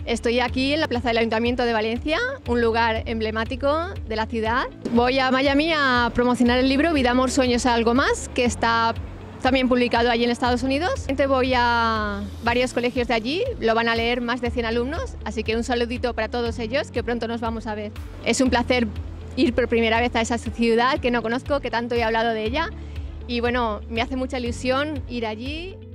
Estoy aquí en la plaza del Ayuntamiento de Valencia, un lugar emblemático de la ciudad. Voy a Miami a promocionar el libro Vida, Amor, Sueños, Algo Más, que está también publicado allí en Estados Unidos. Voy a varios colegios de allí, lo van a leer más de 100 alumnos, así que un saludito para todos ellos, que pronto nos vamos a ver. Es un placer ir por primera vez a esa ciudad que no conozco, que tanto he hablado de ella, y bueno, me hace mucha ilusión ir allí.